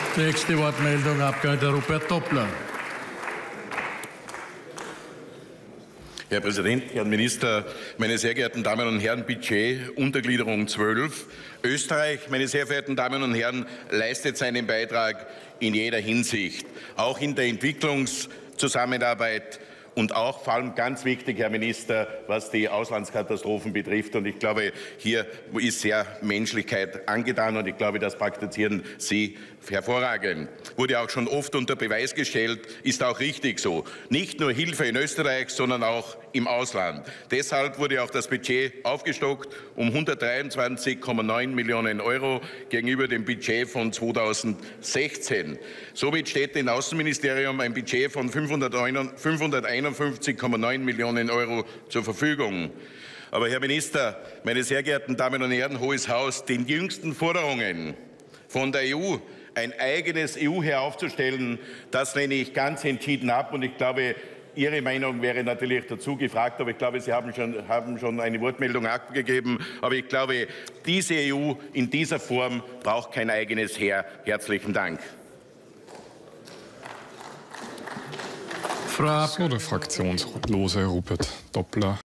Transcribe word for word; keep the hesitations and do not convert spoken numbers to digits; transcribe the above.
Nächste Wortmeldung, Abgeordneter Rupert Doppler. Herr Präsident, Herr Minister, meine sehr geehrten Damen und Herren, Budget, Untergliederung zwölf. Österreich, meine sehr verehrten Damen und Herren, leistet seinen Beitrag in jeder Hinsicht, auch in der Entwicklungszusammenarbeit und auch vor allem ganz wichtig, Herr Minister, was die Auslandskatastrophen betrifft. Und ich glaube, hier ist sehr Menschlichkeit angetan und ich glaube, das praktizieren Sie hervorragend. Wurde auch schon oft unter Beweis gestellt, ist auch richtig so. Nicht nur Hilfe in Österreich, sondern auch im Ausland. Deshalb wurde auch das Budget aufgestockt um hundertdreiundzwanzig Komma neun Millionen Euro gegenüber dem Budget von zweitausendsechzehn. Somit steht dem Außenministerium ein Budget von fünfhunderteinundfünfzig Komma neun Millionen Euro zur Verfügung. Aber Herr Minister, meine sehr geehrten Damen und Herren, Hohes Haus, den jüngsten Forderungen von der E U, ein eigenes E U-Heer aufzustellen, das lehne ich ganz entschieden ab. Und ich glaube, Ihre Meinung wäre natürlich dazu gefragt, aber ich glaube, Sie haben schon, haben schon eine Wortmeldung abgegeben. Aber ich glaube, diese E U in dieser Form braucht kein eigenes Heer. Herzlichen Dank. So, der fraktionslose Rupert Doppler.